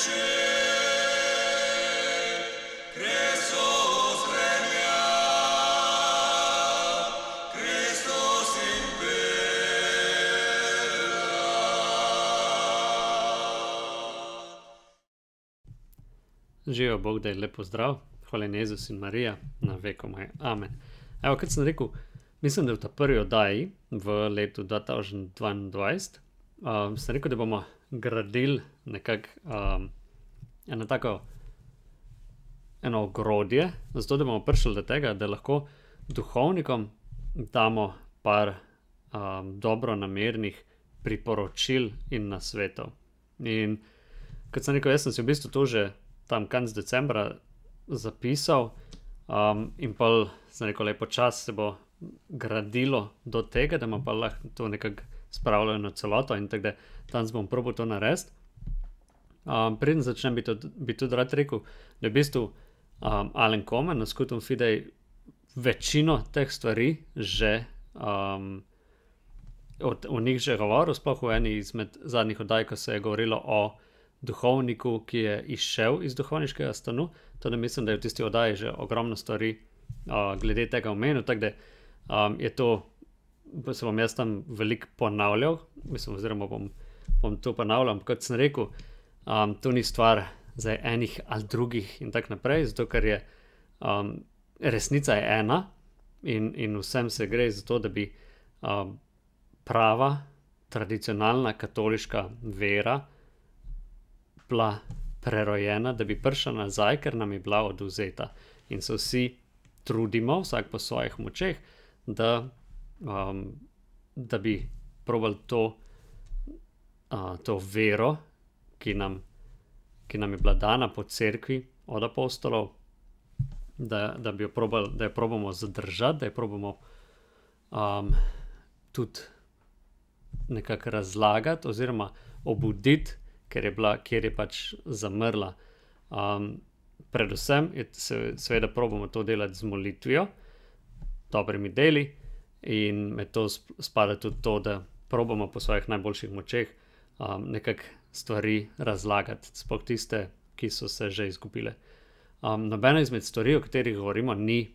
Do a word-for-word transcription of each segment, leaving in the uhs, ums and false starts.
Živijo Bog, da je lepo zdrav, hvala Jezus in Marija, na vekomaj, amen. Evo, kot sem rekel, mislim, da v ta prvi oddaji v letu dva tisoč dvaindvajset, um, sem rekel, da bomo gradili nekako um, eno tako, eno ogrodje, zato da bomo prišli do tega, da lahko duhovnikom damo par um, dobronamernih priporočil in nasvetov. In kot sem rekel, jaz sem si v bistvu to že tam konec decembra zapisal um, in pa sem rekel, lepo čas se bo gradilo do tega, da bomo pa lahko to nekako spravljali na celoto in tako da danes bom probal to narediti. Um, preden začnem, bi, tudi, bi tudi rad rekel, da je v bistvu um, Alan Komen na Scutum Fidei večino teh stvari že um, od, o njih že govoril, sploh v eni izmed zadnjih oddaj, ko se je govorilo o duhovniku, ki je izšel iz duhovniškega stanu. Tudi mislim, da je v tisti oddaji že ogromno stvari uh, glede tega omenil, tako da um, je to, se bom jaz tam veliko ponavljal, mislim, oziroma bom, bom to ponavljal, kot sem rekel, um, to ni stvar za enih ali drugih in tako naprej, zato ker je um, resnica je ena in, in vsem se gre za to, da bi um, prava, tradicionalna katoliška vera bila prerojena, da bi prišla nazaj, ker nam je bila odvzeta. In se vsi trudimo, vsak po svojih močeh, da, um, da bi probali to, uh, to vero, ki nam, ki nam je bila dana po cerkvi od apostolov, da, da bi jo probali, da jo probamo zadržati, da jo probamo um, tudi nekako razlagati oziroma obuditi, ker je bila, kjer je pač zamrla. Um, predvsem je se, seveda probamo to delati z molitvijo, dobrimi deli, in med to spada tudi to, da probamo po svojih najboljših močeh um, nekako stvari razlagati, sploh tiste, ki so se že izgubile. Um, nobena izmed stvari, o katerih govorimo, ni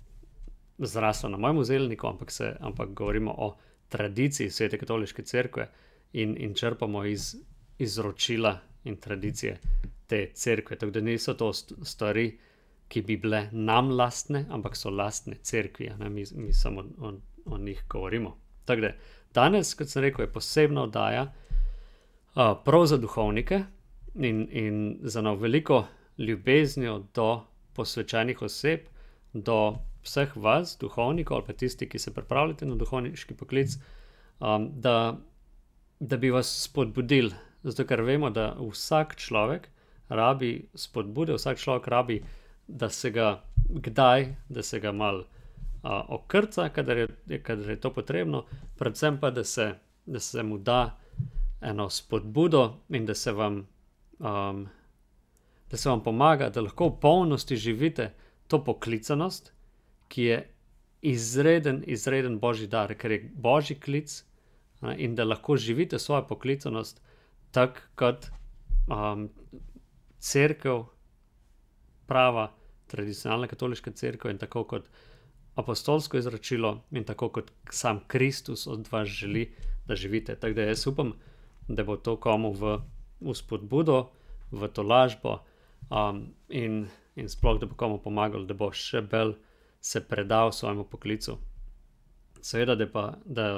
zrasla na mojem zelniku, ampak, se, ampak govorimo o tradiciji Svete katoliške cerkve in, in črpamo iz izročila in tradicije te cerkve. Tako da niso to stvari, ki bi bile nam lastne, ampak so lastne cerkvi, ne? Mi, mi samo o, o njih govorimo. Tako da danes, kot sem rekel, je posebna oddaja uh, prav za duhovnike in, in za eno veliko ljubeznijo do posvečenih oseb, do vseh vas, duhovnikov, ali pa tisti, ki se pripravljate na duhovniški poklic, um, da, da bi vas spodbudili. Zato, ker vemo, da vsak človek rabi spodbude, vsak človek rabi, da se ga kdaj, da se ga mal uh, okrca, kadar je, kadar je to potrebno, predvsem pa, da se, da se mu da eno spodbudo in da se vam, um, da se vam pomaga, da lahko v polnosti živite to poklicanost, ki je izreden, izreden božji dar, ker je božji klic, uh, in da lahko živite svojo poklicanost tako kot um, cerkev, prava, tradicionalna katoliška cerkev in tako kot apostolsko izročilo in tako kot sam Kristus od vas želi, da živite. Tako da jaz upam, da bo to komu v, v spodbudo, v tolažbo um, in, in sploh, da bo komu pomagalo, da bo še bolj se predal svojemu poklicu. Seveda, da pa, da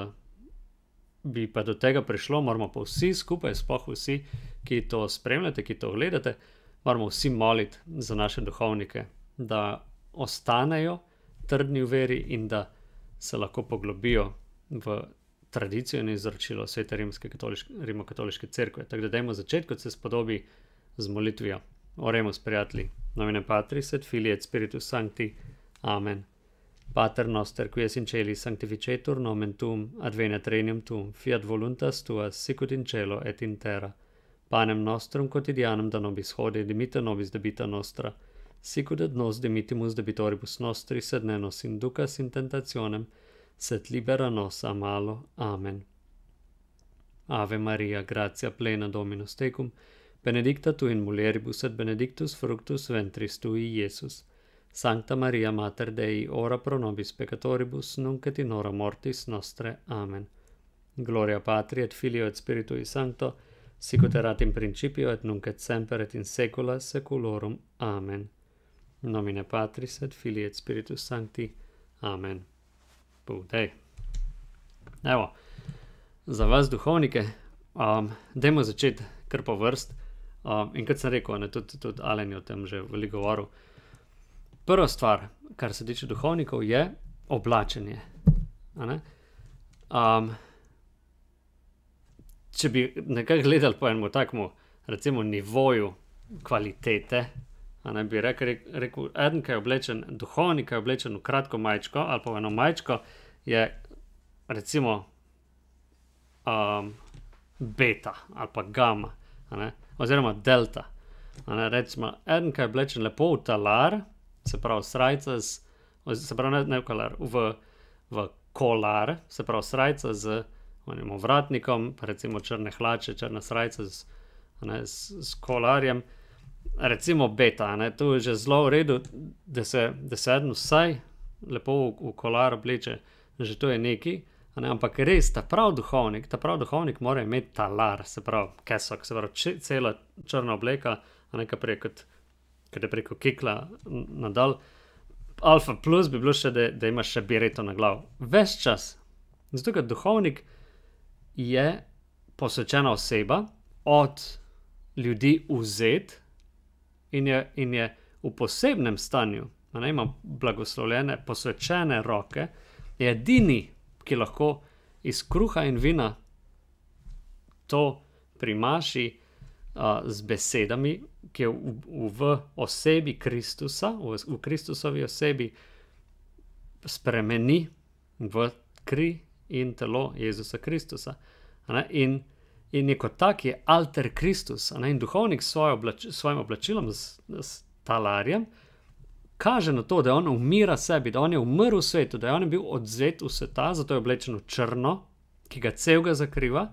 bi pa do tega prišlo, moramo pa vsi skupaj, sploh vsi, ki to spremljate, ki to gledate, moramo vsi moliti za naše duhovnike, da ostanejo trdni v veri in da se lahko poglobijo v tradicijo in izročilo Svete rimske katoliške, rimokatoliške cerkve. Tako da dajmo začeti, kot se spodobi, z molitvijo. Oremus, prijatelji, nomine Patris et Filii et Spiritus Sancti. Amen. Pater noster, qui es in celi, sanctificetur nomen tuum, adveniat regnum tuum, fiat voluntas tua, sicut in cielo et in terra. Panem nostrum quotidianum da nobis hodie, dimitte nobis debita nostra, sicut et nos dimittimus debitoribus nostri, sed ne nos inducas in tentationem, sed libera nos a malo. Amen. Ave Maria, gratia plena Dominus tecum, benedicta tu in mulieribus et benedictus fructus ventris tui, Iesus. Sancta Maria, Mater Dei, ora pro nobis peccatoribus, nunc et in hora mortis nostre. Amen. Gloria Patri et Filio et Spiritui Sancto, sicut erat in principio et nunc et semper et in saecula saeculorum. Amen. Nomine Patris et Filii et Spiritus Sancti. Amen. Budej. Evo, za vas duhovnike, um, dajmo začeti kar po vrst. Um, in kot sem rekel, ne, tudi, tudi Alen je o tem že veliko govoril. Prva stvar, kar se tiče duhovnikov, je oblačenje. A ne? Um, če bi nekaj gledali po enemu takmu, recimo nivoju kvalitete, a ne bi rekel, rekel eden, ki je oblečen, duhovnik, ki je oblečen v kratko majčko ali pa v eno majčko, je recimo um, beta ali pa gamma, a ne? Oziroma delta. A ne? Recimo, eden, ki je oblečen lepo v talar, se pravi srajca z, se pravi ne, ne v kolar, v, v kolar, se pravi srajca z onim ovratnikom, pa recimo črne hlače, črna srajca z, ne, z, z kolarjem, recimo beta, ne, tu je že zelo v redu, da se, da se eden vsaj lepo v, v kolar obleče, že to je neki, ne, ampak res, ta prav duhovnik, ta prav duhovnik mora imeti talar, se pravi kesok, se pravi če, cela črna obleka, a ne kaj prej kot, kad je preko kikla nadal. Alfa plus bi bilo še, da, da imaš še bireto na glavu. Ves čas. Zato, ker duhovnik je posvečena oseba, od ljudi vzet in je, in je v posebnem stanju, a ne, ima blagoslovljene, posvečene roke, je edini, ki lahko iz kruha in vina to primaši uh, z besedami, ki je v, v osebi Kristusa, v, v Kristusovi osebi spremeni v kri in telo Jezusa Kristusa. In, in je kot tak je alter Kristus. In duhovnik s oblač, svojim oblačilom, s, s talarjem, kaže na to, da on umira sebi, da on je umrl v svetu, da je on bil odzet v sveta, zato je oblečen v črno, ki ga celega zakriva,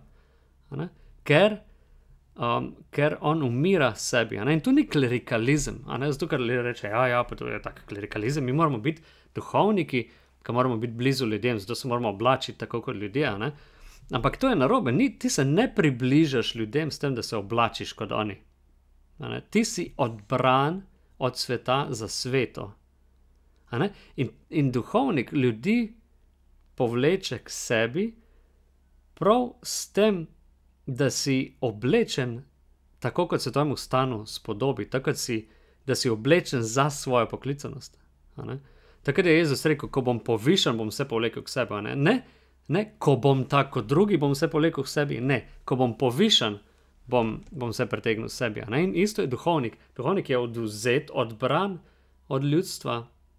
ker Um, ker on umira sebi. In to ni klerikalizem. Zato, ker reče, ja, ja, pa to je tak klerikalizem. Mi moramo biti duhovniki, ki moramo biti blizu ljudem, zato se moramo oblačiti tako kot ljudje. Ne? Ampak to je narobe. Ni, ti se ne približaš ljudem s tem, da se oblačiš kot oni. Ti si odbran od sveta za sveto. In, in duhovnik ljudi povleče k sebi prav s tem, da si oblečen tako, kot se tvojemu stanu spodobi, tako, si, da si oblečen za svojo poklicanost. Takrat je Jezus rekel, ko bom povišan, bom vse povlekel k sebi. Ne? Ne, ne, ko bom tako kot drugi, bom vse povlekel k sebi. Ne, ko bom povišan, bom, bom vse pretegnil k sebi. In isto je duhovnik. Duhovnik je odvzet, odbran od ljudstva,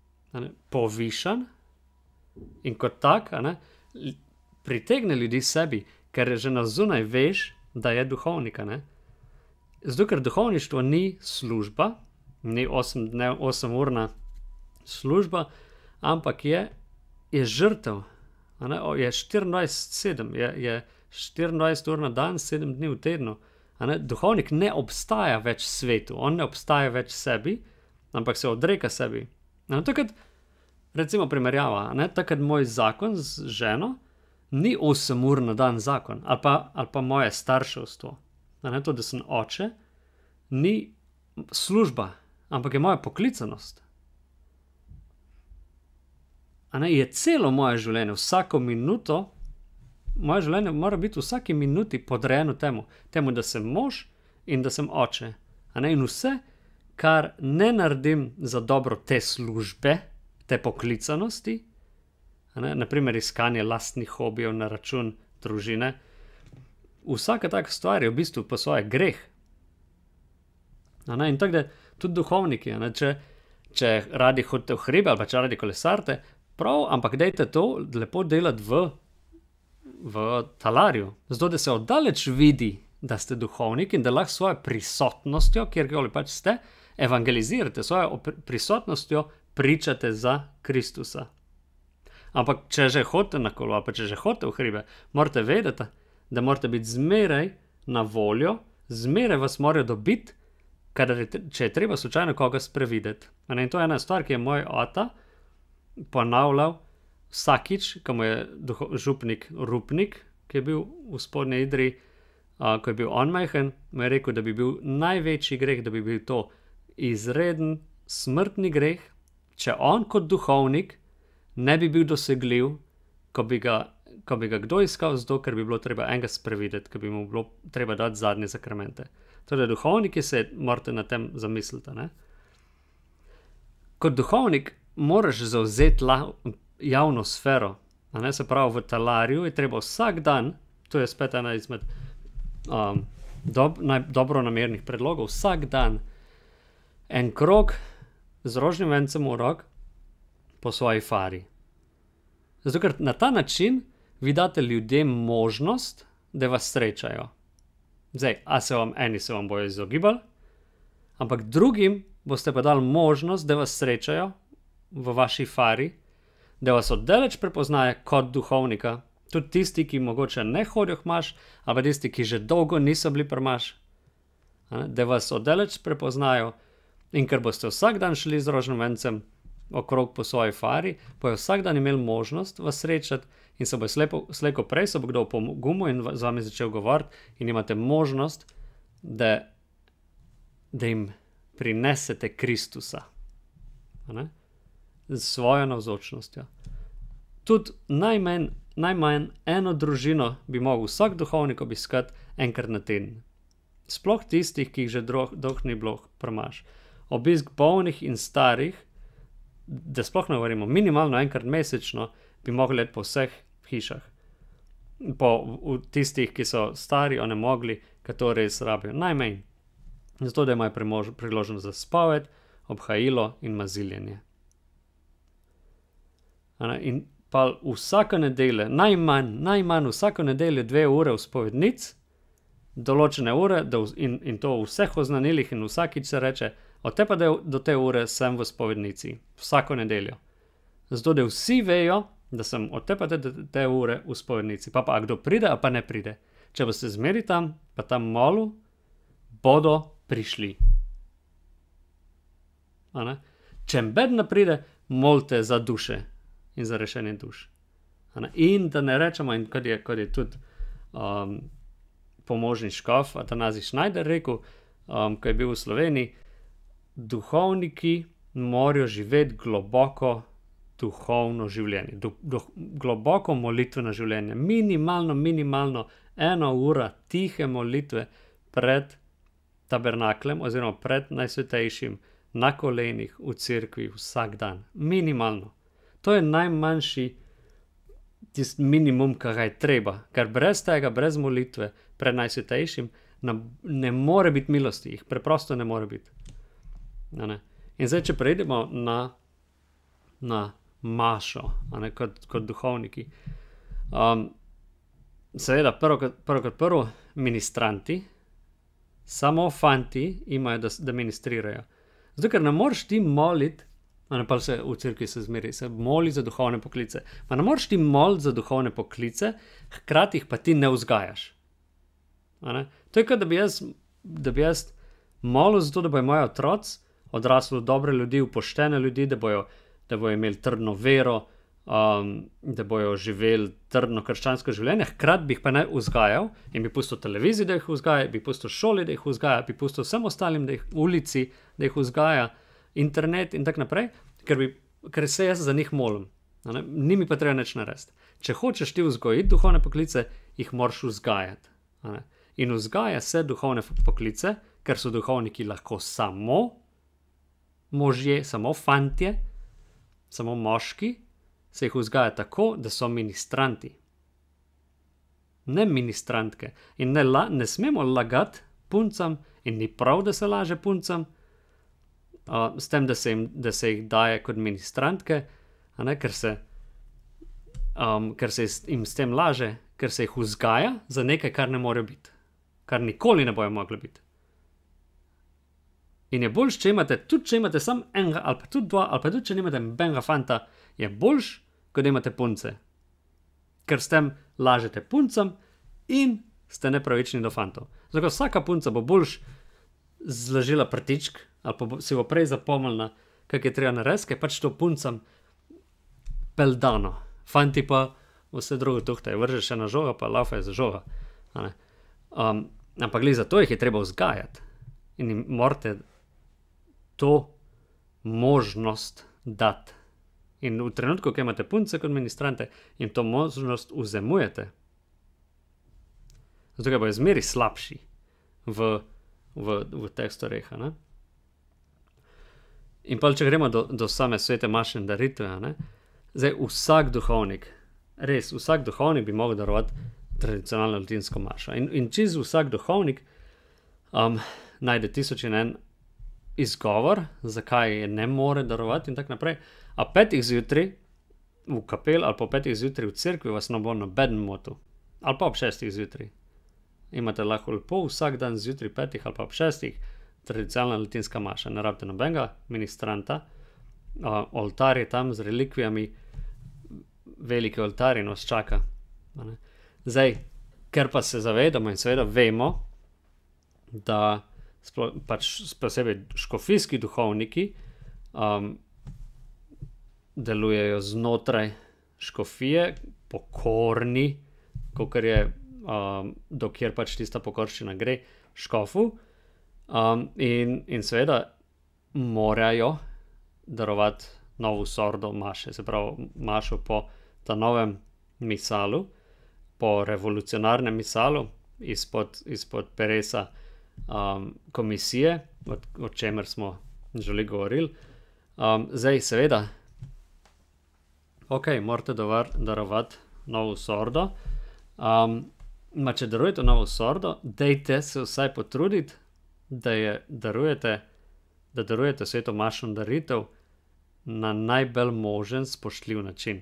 povišan in kot tak pritegne ljudi sebi, ker že na zunaj veš, da je duhovnika. Ne? Zato, ker duhovništvo ni služba, ni osemurna služba, ampak je, je žrtev. Ne? Je štiriindvajset sedem, je, je štiriindvajset ur na dan, sedem dni v tednu. Ne? Duhovnik ne obstaja več svetu, on ne obstaja več sebi, ampak se odreka sebi. No, takrat, recimo primerjava, ne? Takrat moj zakon z ženo ni osem ur na dan zakon, ali pa, ali pa moje starševstvo. Ne, to, da sem oče, ni služba, ampak je moja poklicanost. Ne, je celo moje življenje, vsako minuto, moje življenje mora biti v vsaki minuti podrejeno temu, temu, da sem mož in da sem oče. Ne, in vse, kar ne naredim za dobro te službe, te poklicanosti, naprimer iskanje lastnih hobijev na račun družine. Vsaka taka stvar je v bistvu po svoje greh. In tako da tudi duhovniki, če, če radi hodite v hribe ali pa če radi kolesarite, prav, ampak dajte to lepo delati v, v talarju. Zato, da se oddaleč vidi, da ste duhovnik in da lahko svojo prisotnostjo, kjerkoli pač ste, evangelizirate, svojo prisotnostjo pričate za Kristusa. Ampak če že hodite na kolo, pa če že hodite v hribe, morate vedeti, da morate biti zmeraj na voljo zmeraj vas morajo dobiti, kadar je, če je treba slučajno koga sprevideti. In to je ena stvar, ki je moj ata ponavljal vsakič, ko mu je župnik Rupnik, ki je bil v Spodnji Idriji, uh, ko je bil on majhen, mu je rekel, da bi bil največji greh, da bi bil to izreden smrtni greh, če on kot duhovnik ne bi bil dosegljiv, ko bi ga, ko bi ga kdo iskal, zato ker bi bilo treba enega sprevideti, ko bi mu bilo treba dati zadnje sakramente. Torej, duhovniki se morate na tem zamisliti. Ne? Kot duhovnik moraš zavzeti la, javno sfero. Ne? Se pravi, v talarju je treba vsak dan, to je spet ena izmed um, dob, naj, dobronamernih predlogov, vsak dan en krog z rožnim vencem v rok po svoji fari. Zato, ker na ta način vi date ljudem možnost, da vas srečajo. Zdaj, a se vam eni se vam bojo izogibali, ampak drugim boste pa dali možnost, da vas srečajo v vaši fari, da vas oddaleč prepoznajo kot duhovnika, tudi tisti, ki mogoče ne hodijo k maš, ali tisti, ki že dolgo niso bili pri maš, da vas oddaleč prepoznajo, in ker boste vsak dan šli z rožnim vencem okrog po svoji fari, bojo vsak dan imeli možnost vas srečati in se bo slepo, slejko prej se bo kdo opogumil in z vami začel govoriti in imate možnost, da, da jim prinesete Kristusa. Ne? Z svojo navzočnostjo. Tudi najmanj, najmanj eno družino bi mogel vsak duhovnik obiskati enkrat na teden. Sploh tistih, ki jih že dolgo ni bilo premaš. Obisk bolnih in starih, da sploh ne govorimo, minimalno enkrat mesečno bi mogli iti po vseh hišah. Po v tistih, ki so stari, onemogli, ki to res rabijo. Najmanj. Zato, da imajo priložnost za spoved, obhajilo in maziljenje. In pa vsako nedeljo, najmanj, najmanj vsako nedeljo dve ure v spovednic, določene ure, da v, in, in to v vseh oznanilih in vsakič se reče, od te pa do te ure sem v spovednici, vsako nedeljo. Zato, da vsi vejo, da sem od te pa do te ure v spovednici. Pa pa, a kdo pride, a pa ne pride. Če boste zmeri tam, pa tam molu, bodo prišli. A ne? Če bedna pride, molite za duše in za rešenje duš. A ne? In da ne rečemo, in kot je, kot je tudi um, pomožni škof Atanazij Schneider rekel, um, ko je bil v Sloveniji, duhovniki morajo živeti globoko duhovno življenje, du, du, globoko molitveno življenje, minimalno, minimalno eno ura tihe molitve pred tabernaklem oziroma pred najsvetejšim na kolenih v cerkvi vsak dan. Minimalno. To je najmanjši tisti minimum, kar je treba, ker brez tega, brez molitve pred najsvetejšim na, ne more biti milosti, jih preprosto ne more biti. Ne? In zdaj, če prejdemo na, na mašo, ne, kot, kot duhovniki. Um, seveda, prvo kot prvo, prvo, ministranti, samo fanti imajo, da, da ministrirajo. Zato, ker ne moreš ti moliti, ne, pa se v cerkvi se zmeri, se moli za duhovne poklice. Ma ne moreš ti moliti za duhovne poklice, hkrati jih pa ti ne vzgajaš. Ne? To je kot, da bi jaz, da bi jaz molil za to, da bojo moji otroci odrasli v dobre ljudi, v poštene ljudi, da bojo, da bojo imeli trdno vero, um, da bojo živeli trdno krščansko življenje, hkrati bi jih pa ne vzgajal in bi pustil televizijo, da jih vzgaja, bi pustil šoli, da jih vzgaja, bi pustil vsem ostalim, da jih ulici, da jih vzgaja, internet in tako naprej, ker, bi, ker se jaz za njih molim. Ni mi pa treba nič narediti. Če hočeš ti vzgojiti duhovne poklice, jih moraš vzgajati. In vzgaja se duhovne poklice, ker so duhovniki lahko samo možje, samo fantje, samo moški, se jih vzgaja tako, da so ministranti. Ne ministrantke. In ne, la, ne smemo lagati puncam in ni prav, da se laže puncam, uh, s tem, da se, jim, da se jih daje kot ministrantke, a ne, ker se, um, ker se jim s tem laže, ker se jih vzgaja za nekaj, kar ne more biti. Kar nikoli ne bojo mogli biti. In je boljš, če imate, tudi če imate samo enega, ali pa tudi dva, ali pa tudi če nimate benga fanta, je boljš, kot da imate punce. Ker s tem lažete puncam in ste nepravični do fantov. Zato vsaka punca bo boljš zložila prtičk, ali pa bo, si bo prej zapomnila, kak je treba narediti, ker pač to puncam peldano. Fanti pa vse drugo tuhtajo, vržeš ena žoga, pa laufajo za žoga. Um, ampak glih, zato jih je treba vzgajati. In jim morate to možnost dati. In v trenutku, ko imate punce kot ministrante, jim to možnost vzemujete. Zato, ker bojo zmeri slabši v, v, v teh stvareh. In pa, če gremo do, do same svete maše in daritve, ne? Zdaj, vsak duhovnik, res, vsak duhovnik bi mogel darovati tradicionalno latinsko mašo. In, in čiz vsak duhovnik um, najde tisoč in en izgovor, zakaj je ne more darovati in tak naprej. A petih zjutraj v kapel ali pa petih zjutraj v cerkvi vas ne bo noben motil. Ali pa ob šestih zjutraj. Imate lahko lepo vsak dan zjutraj petih ali pa ob šestih tradicionalna latinska maša. Ne rabite nobenega ministranta. Uh, oltar je tam z relikvijami, veliki oltar in vas čaka. Zdaj, ker pa se zavedamo in seveda vemo, da splo, pač posebej škofijski duhovniki um, delujejo znotraj škofije, pokorni, kakor je, um, dokjer pač tista pokorščina gre škofu, um, in, in seveda morajo darovati novo sordo maše, se pravi mašo po ta novem misalu, po revolucionarnem misalu, izpod, izpod peresa um, komisije, o, o čemer smo želi govorili. Um, zdaj, seveda, ok, morate darovati novo sordo. Um, ma če darujete novo sordo, dejte se vsaj potruditi, da je darujete, da darujete sveto mašo in daritev na najbolj možen spoštljiv način.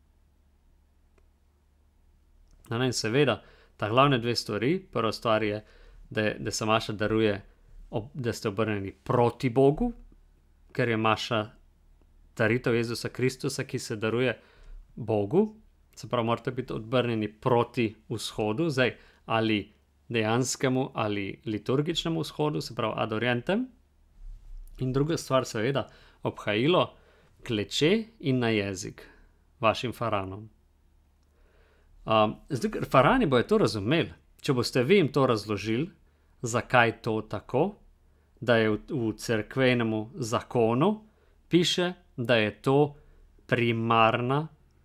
No, in seveda, ta glavne dve stvari, prva stvar je, da, da se maša daruje, ob, da ste obrnjeni proti Bogu, ker je maša daritev Jezusa Kristusa, ki se daruje Bogu, se pravi, morate biti obrnjeni proti vzhodu, zdaj ali dejanskemu ali liturgičnemu vzhodu, se pravi ad orientem. In druga stvar, seveda, obhajilo, kleče in na jezik vašim faranom. Um, zdaj, ker farani bojo to razumeli, če boste vi jim to razložili, zakaj to tako, da je v, v cerkvenemu zakonu piše, da je to primarna,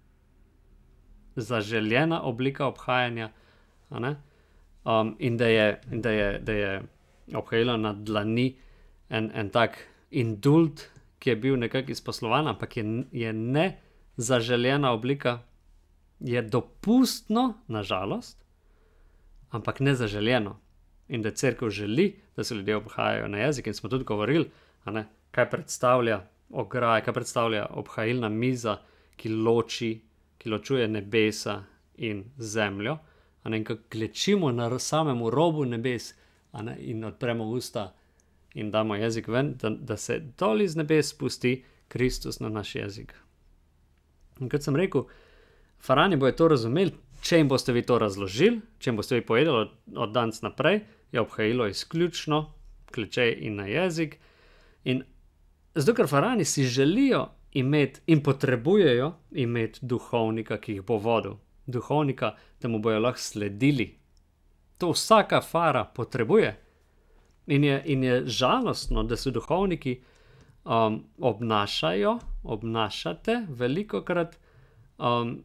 zaželjena oblika obhajanja, a ne? Um, in da je, in da je, da je obhajilo na dlani en, en tak indult, ki je bil nekako izposlovan, ampak je, je ne zaželjena oblika, je dopustno, nažalost, ampak ne zaželjeno. In da cerkev želi, da se ljudje obhajajo na jezik. In smo tudi govorili, a ne, kaj predstavlja ograja, kaj predstavlja obhajilna miza, ki loči, ki ločuje nebesa in zemljo. A ne, in ko klečimo na samemu robu nebes, a ne, in odpremo usta in damo jezik ven, da, da se dol iz nebes spusti Kristus na naš jezik. In kot sem rekel, farani bojo to razumeli, če jim boste vi to razložili, če jim boste vi povedali od, od danes naprej, je obhajilo izključno kleče in na jezik. In zato, ker farani si želijo imeti in potrebujejo imeti duhovnika, ki jih bo vodil. Duhovnika, da mu bojo lahko sledili. To vsaka fara potrebuje. In je, in je žalostno, da se duhovniki um, obnašajo, obnašate velikokrat um,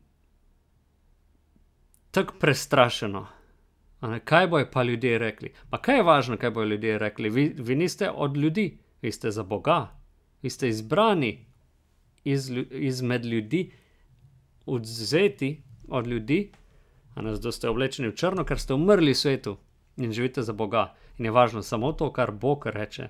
tako prestrašeno. Kaj bojo pa ljudje rekli? Pa kaj je važno, kaj bojo ljudje rekli? Vi, vi niste od ljudi, vi ste za Boga. Vi ste izbrani iz, izmed ljudi, odzveti od ljudi, a ne, zato ste oblečeni v črno, ker ste umrli v svetu in živite za Boga. In je važno samo to, kar Bog reče.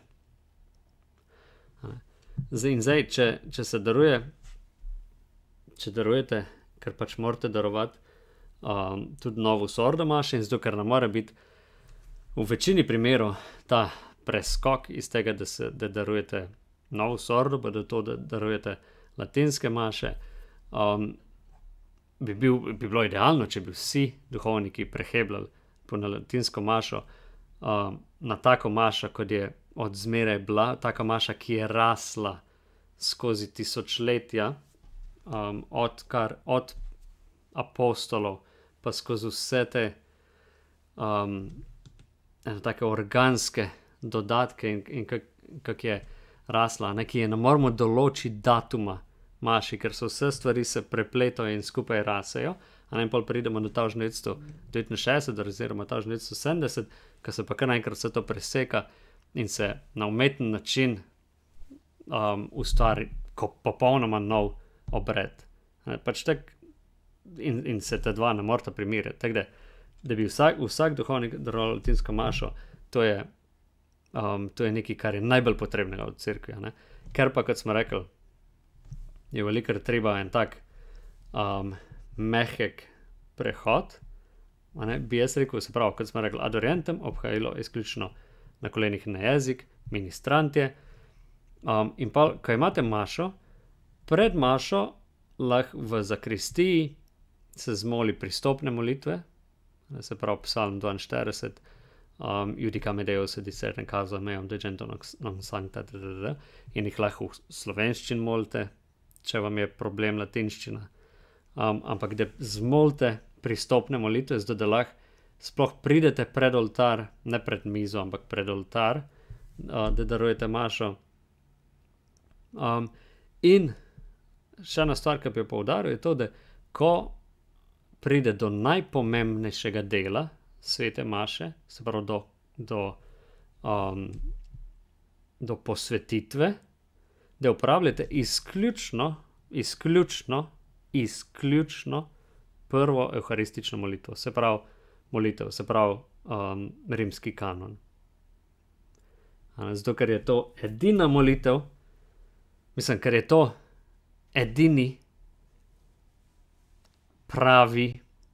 Zdaj, in zdaj, če, če se daruje, če darujete, ker pač morate darovati um, tudi novo sordo maše, in zato, ker ne more biti v večini primerov ta preskok iz tega, da, se, da darujete novo sordo, pa da to, da darujete latinske maše, um, bi, bil, bi bilo idealno, če bi vsi duhovniki prehebljali po latinsko mašo, um, na tako mašo, kot je od zmeraj bila, taka maša, ki je rasla skozi tisočletja, um, od, kar, od apostolov, pa skozi vse te um, eno take organske dodatke in, in kak, kak je rasla, ne, ki je ne moramo določiti datuma maši, ker so vse stvari se prepletajo in skupaj rasejo, a ne pol pridemo do tisoč devetsto devetinšestdeset oziroma tisoč devetsto sedemdeset, ko se pa kar naenkrat vse to preseka in se na umeten način um, ustvari kot popolnoma nov obred. Ne, pač tak, in, in se te dva ne morata primirjati. Tako da, da bi vsak, vsak duhovnik daroval latinsko mašo, to je, um, to je nekaj, kar je najbolj potrebnega v cerkvi. Ne? Ker pa, kot smo rekli, je velikokrat treba en tak um, mehek prehod, a ne, bi jaz rekel, se pravi, kot smo rekli, ad orientem, obhajalo izključno na kolenih na jezik, ministrantje, um, in pa, ko imate mašo, pred mašo lahko v zakristiji se zmoli pristopne molitve, se pravi psalm dvainštirideset, um, Judica Deus et discerne causa meam degento non sancta, in jih lahko v slovenščini molite, če vam je problem latinščina. Um, ampak da zmolite pristopne molitve, zato da lahko sploh pridete pred oltar, ne pred mizo, ampak pred oltar, uh, da darujete mašo. Um, in še ena stvar, ki bi jo poudaril, je to, da ko pride do najpomembnejšega dela svete maše, se pravi do, do, um, do posvetitve, da uporabljate izključno, izključno, izključno prvo evharistično molitev, se pravi molitev, se pravi um, rimski kanon. Zato, ker je to edina molitev, mislim, ker je to edini pravi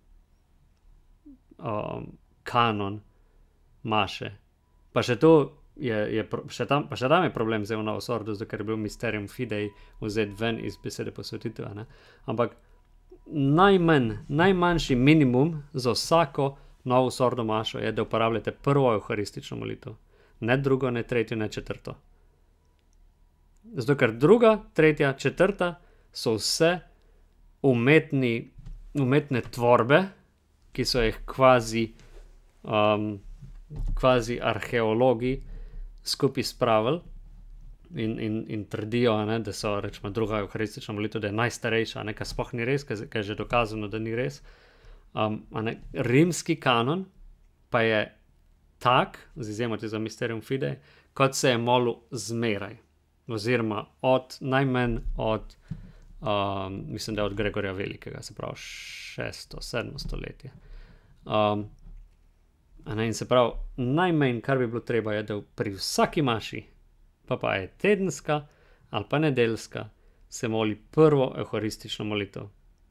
um, kanon maše. Pa še to je, je še, tam, pa še tam je problem z Novo Sordo, zato ker je bil Mysterium Fidei vzet ven iz besede posvetitve. Ne? Ampak najmanj, najmanjši minimum za vsako Novo Sordo mašo je, da uporabljate prvo evharistično molitev. Ne drugo, ne tretjo, ne četrto. Zato ker druga, tretja, četrta so vse umetni, umetne tvorbe, ki so jih kvazi, um, kvazi arheologi skupaj spravili in, in, in trdijo, ne, da so, rečemo, druga evharistična molitev, da je najstarejša, ne, kar sploh ni res, kar je že dokazano, da ni res. Um, ne, rimski kanon pa je tak, z izjemo za Mysterium Fidei, kot se je molil zmeraj. Oziroma od najmanj od, um, mislim, da od Gregorja Velikega, se pravi šesto, sedmo stoletje. Um, ne, in se pravi, najmanj, kar bi bilo treba, je, da pri vsaki maši, pa pa je tedenska ali pa nedeljska, se moli prvo evharistično molitev.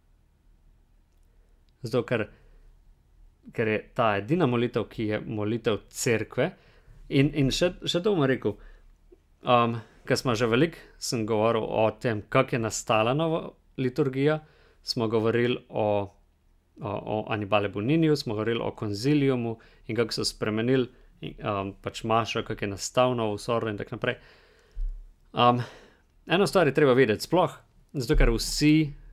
Zato, ker, ker je ta edina molitev, ki je molitev cerkve, in, in še, še to bom rekel, um, ker smo že veliko sem govoril o tem, kako je nastala nova liturgija, smo govorili o, o, o Annibale Buniniju, smo govorili o konziliumu in kako so spremenili um, pač mašo, kako je nastal Novo Sordo in tako naprej. Um, eno stvar je treba vedeti sploh, zato ker vsi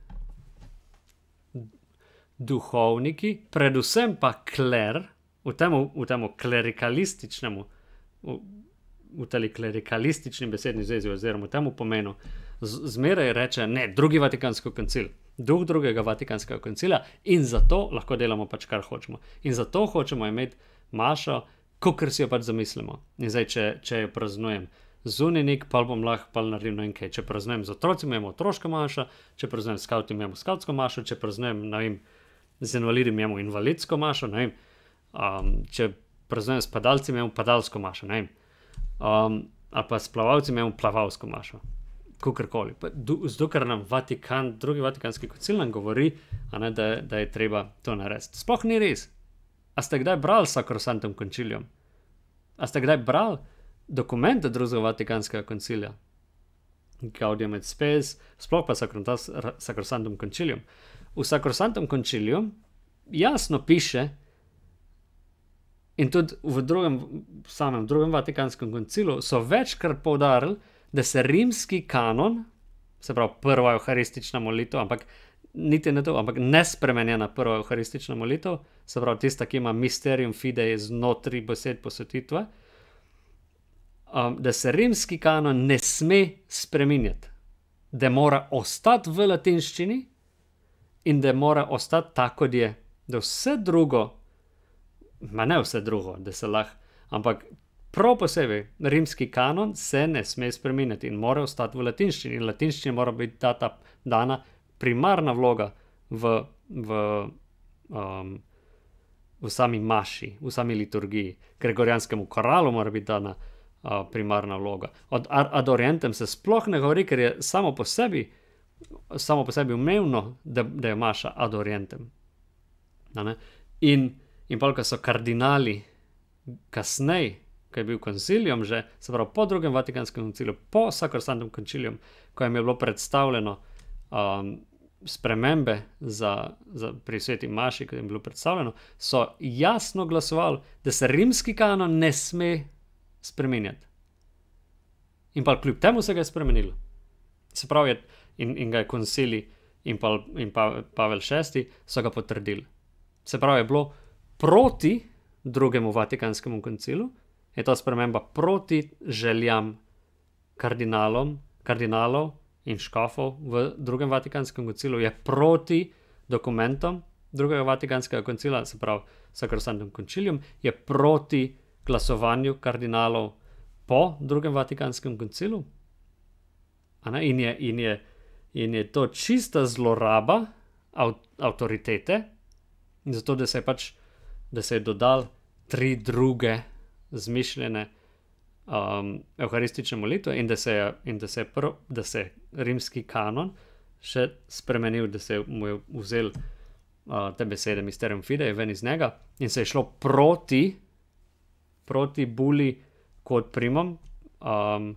duhovniki, predvsem pa kler, v temu, v temu klerikalističnemu, v, v teli klerikalistični besedni zvezi oziroma v temu pomenu, z, zmeraj reče, ne, drugi Vatikanski koncil, duh drugega Vatikanskega koncila in zato lahko delamo pač kar hočemo. In zato hočemo imeti mašo, kakor si jo pač zamislimo. In zdaj, če, če jo praznujem zunajnik, pa bom lahko pa naredil, ne vem kaj, če praznujem z otroci, imamo otroško mašo, če praznujem s skavti, imamo skavtsko mašo, če praznujem, ne vem, z invalidi imamo invalidsko mašo, ne vem, um, če praznujem s padalci, imamo padalsko mašo, ne vem, um, ali pa s plavalci imamo plavalsko mašo, kakorkoli. Zato, ker nam Vatikan, drugi Vatikanski koncil nam govori, a ne, da, da je treba to narediti. Sploh ni res. A ste kdaj brali Sacrosanctum Concilium? A ste kdaj brali dokumente drugega Vatikanskega koncilja? Gaudium et Spes, sploh pa Sacrosanctum Concilium. V Sacrosanctum Concilium jasno piše, In tudi v drugem, samem drugem Vatikanskem koncilu so večkrat poudarili, da se rimski kanon, se pravi prva evharistična molitev, ampak niti ne to, ampak nespremenjena prva evharistična molitev, se pravi tista, ki ima mysterium fidei znotraj besed posvetitve, um, da se rimski kanon ne sme spreminjati, da mora ostati v latinščini in da mora ostati tako, kot je, da vse drugo, ma ne vse drugo, da se lahko, ampak prav posebej rimski kanon se ne sme spreminjati in mora ostati v latinščini. In latinščini mora biti data, dana primarna vloga v, v, um, v sami maši, v sami liturgiji. Gregorijanskemu koralu mora biti dana uh, primarna vloga. Od ad orientem se sploh ne govori, ker je samo po sebi, samo po sebi umevno, da, da je maša ad orientem. In, in pa, ko so kardinali kasneje, ko je bil koncilium že, se pravi po drugem Vatikanskem koncilu, po Sacrosanctum Concilium, ko jim je bilo predstavljeno um, spremembe za, za pri sveti maši, ko jim je bilo predstavljeno, so jasno glasovali, da se rimski kanon ne sme spremenjati. In pa kljub temu se ga je spremenilo. Se pravi, in, in ga je koncili in, pa, in pa, Pavel šesti so ga potrdili. Se pravi, je bilo proti drugemu Vatikanskemu koncilu, je to sprememba proti željam kardinalom, kardinalov in škofov v drugem Vatikanskem koncilu, je proti dokumentom drugega Vatikanskega koncila, se pravi Sacrosanctum Concilium, je proti glasovanju kardinalov po drugem Vatikanskem koncilu. In je, in, je, in je to čista zloraba avt, avtoritete, zato da se je pač, da se je dodal tri druge zmišljene um, evharistične molitve in da se je, in da se je, prv, da se je rimski kanon še spremenil, da se je mu je vzel uh, te besede mysterium fidei ven iz njega in se je šlo proti proti buli quod primum um,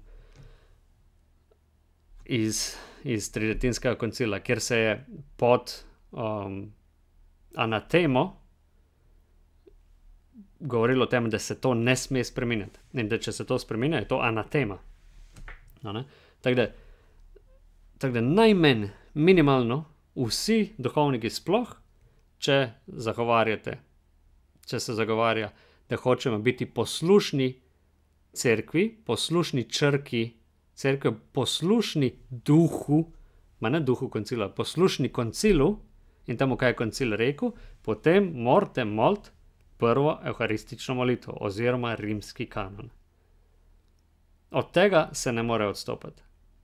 iz, iz Tridentinskega koncila, kjer se je pod um, anatemo govorilo o tem, da se to ne sme spreminjati. In da če se to spreminja, je to anatema. No, tako da, tak da najmanj, minimalno, vsi duhovniki sploh, če zagovarjate, če se zagovarja, da hočemo biti poslušni cerkvi, poslušni črki cerkve, poslušni duhu, ma ne duhu koncila, poslušni koncilu in temu, kaj je koncil rekel, potem morate moliti prvo evharistično molitev oziroma rimski kanon. Od tega se ne more odstopati.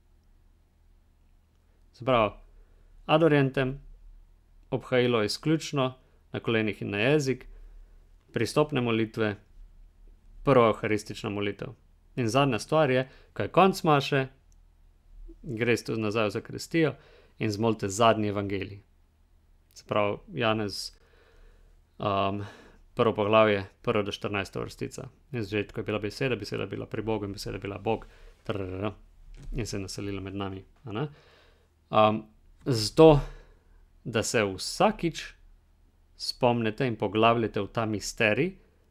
Se pravi, ad orientem, obhajilo izključno na kolenih in na jezik, pristopne molitve, prvo evharistična molitev. In zadnja stvar je, ko je konc maše, greš tu nazaj v zakristijo in zmolite zadnji evangelij. Se pravi, Janez um, prvo poglavje, prvo do štirinajsta vrstica. In začetku je bila beseda, beseda je bila pri Bogu in beseda je bila Bog, trrr, in se je naselila med nami. Um, zato, da se vsakič spomnite in poglavljate v ta misterij,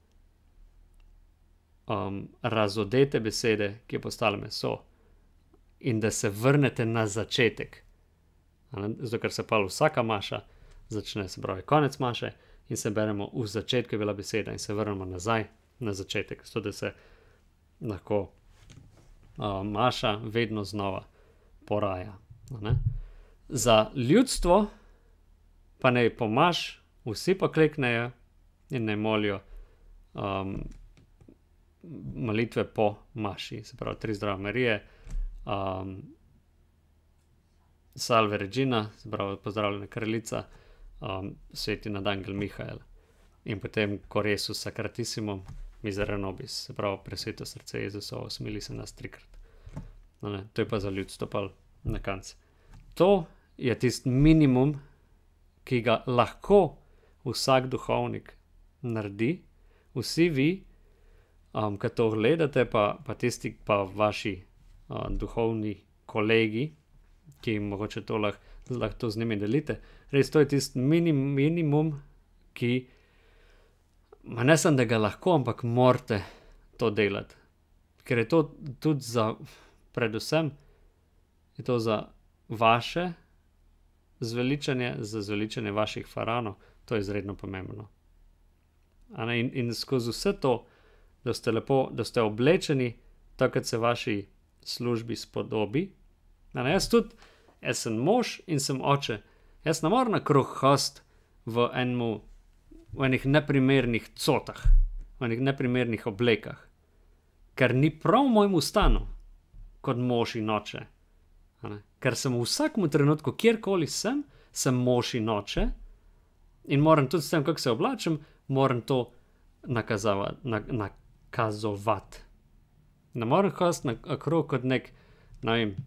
um, razodete besede, ki je postala meso, in da se vrnete na začetek. Zato, ker se pa vsaka maša začne, se pravi, konec maše, in se beremo v začetku je bila beseda in se vrnemo nazaj na začetek, zato da se lahko uh, maša vedno znova poraja. Ne? Za ljudstvo pa naj pomaš, vsi pa kleknejo in naj molijo um, molitve po maši, se pravi tri zdrave Marije, um, Salve Regina, se pravi pozdravljena kraljica, Um, sveti nadangel Mihael in potem Coresus Sacratissimum Misere Nobis, se pravi presveto srce Jezusovo, smili se nas trikrat. No, ne, to je pa za ljudstvo pa na koncu. To je tisti minimum, ki ga lahko vsak duhovnik naredi, vsi vi, um, ki to gledate, pa, pa tisti pa vaši uh, duhovni kolegi, ki mogoče to lahko lahko z njimi delite. Res, to je tisti minim, minimum, ki ma ne samo, da ga lahko, ampak morate to delati. Ker je to tudi za, predvsem, je to za vaše zveličanje, za zveličanje vaših faraonov, to je izredno pomembno. In, in skozi vse to, da ste lepo, da ste oblečeni, tako kot se vaši službi spodobi. Ne, jaz tudi, jaz sem mož in sem oče. Jaz ne morem na kruh host v enemu, v enih neprimernih cotah, v enih neprimernih oblekah, ker ni prav mojemu stanu, kot mož in oče. Ker sem v vsakem trenutku, kjerkoli sem, sem mož in oče in moram tudi s tem, kako se oblačim, moram to nakazovati. Na, nakazovati. Ne morem host na krog kot nek, ne vem,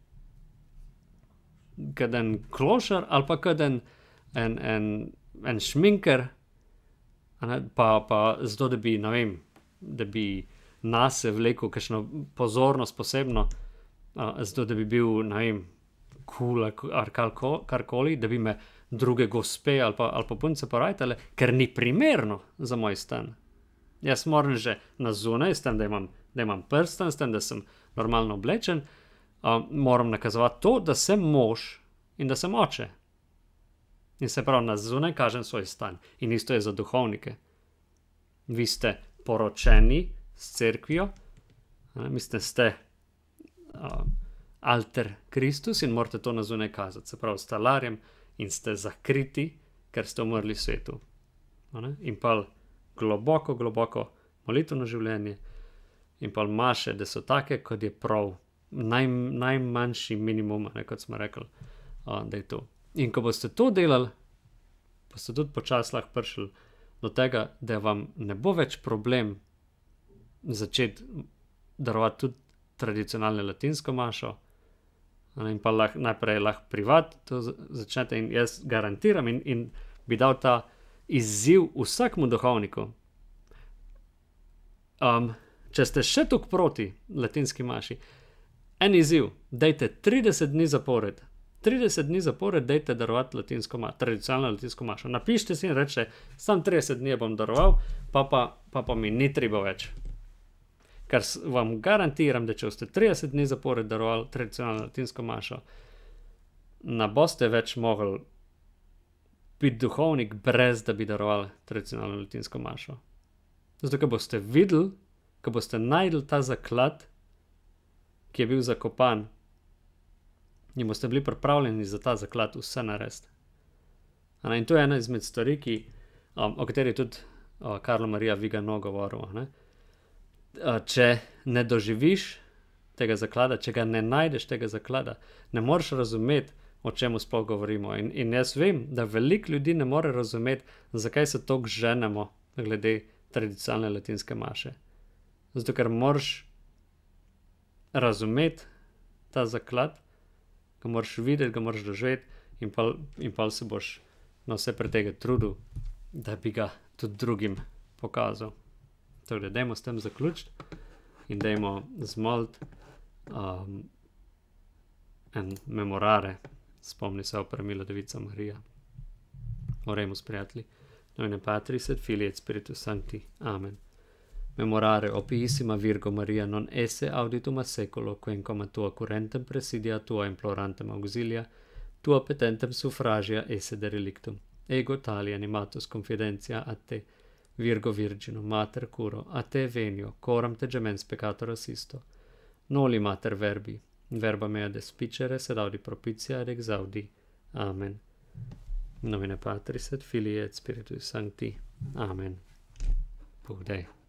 kot en klošar ali pa kot en, en, en, en šminker, pa, pa zato, da bi, ne vem, da bi nase vlekel kakšno pozornost posebno, uh, zato, da bi bil, ne vem, cool ali karkoli, da bi me druge gospe ali pa, ali pa punce porajtale, ker ni primerno za moj stan. Jaz moram že na zunaj, s tem, da imam, da imam prstan, s tem, da sem normalno oblečen, uh, moram nakazovati to, da sem mož in da sem oče. In se pravi, na zunaj kažem svoj stan. In isto je za duhovnike. Vi ste poročeni s cerkvijo, mislim, ste uh, alter Kristus in morate to na zunaj kazati, se pravi, s talarjem in ste zakriti, ker ste umrli svetu. In pa globoko, globoko molitveno življenje in pa maše, da so take, kot je prav, naj, najmanjši minimum, ne, kot smo rekli, uh, da je to. In ko boste to delali, boste tudi počasi lahko prišli do tega, da vam ne bo več problem začeti darovati tudi tradicionalno latinsko mašo, in pa lah, najprej lahko privat to začnete in jaz garantiram in, in bi dal ta izziv vsakmu duhovniku. Um, če ste še tukaj proti latinski maši, en izziv, dajte trideset dni zapored, trideset dni zapored dajte darovati latinsko mašo, tradicionalno latinsko mašo. Napišite si in rečete, sam trideset dni bom daroval, pa pa, pa pa mi ni treba več. Ker vam garantiram, da če ste trideset dni zapored darovali tradicionalno latinsko mašo, ne boste več mogli biti duhovnik, brez da bi darovali tradicionalno latinsko mašo. Zato, ker boste videli, ko boste najdli ta zaklad, ki je bil zakopan, in boste bili pripravljeni za ta zaklad vse narediti. In to je ena izmed stvari, ki, um, o kateri je tudi uh, Carlo Maria Vigano govoril. Ne? Uh, če ne doživiš tega zaklada, če ga ne najdeš tega zaklada, ne moreš razumeti, o čemu sploh govorimo. In, in jaz vem, da veliko ljudi ne more razumeti, zakaj se toliko ženemo glede tradicionalne latinske maše. Zato, ker moraš razumeti ta zaklad, ga moraš videti, ga moraš doživeti in pa, in pa se boš na vse pre tega trudil, da bi ga tudi drugim pokazal. Torej, dajmo s tem zaključiti in dajmo zmoliti um, en memorare, spomni se opremila Devica Marija. Oremus, prijatelji. Nomine Patris et Filii et Spiritus Sancti. Amen. Memorare opiissima Virgo Maria non esse auditum a seculo, quenquam a tua curentem presidia tua implorantem auxilia, tua petentem suffragia esse derelictum. Ego tali animatus confidentia a te, Virgo Virgino, Mater curo, a te venio, coram te gemens peccator assisto. Noli mater verbi, verba mea despicere, sed audi propitia et exaudi. Amen. Nomine Patris et Filii et Spiritus Sancti. Amen. Pugdei.